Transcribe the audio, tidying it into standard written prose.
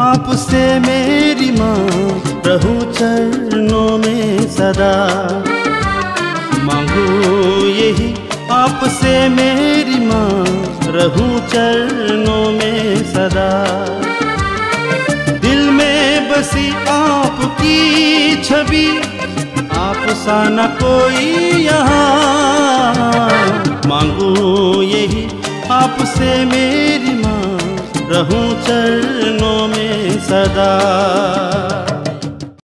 आपसे मेरी माँ रहूं चरणों में सदा। मांगू यही आपसे मेरी माँ रहूं चरणों में सदा। दिल में बसी आपकी छवि, आप सा न कोई यहाँ। मांगू यही आपसे मेरी माँ रहूं चरणों में सदा।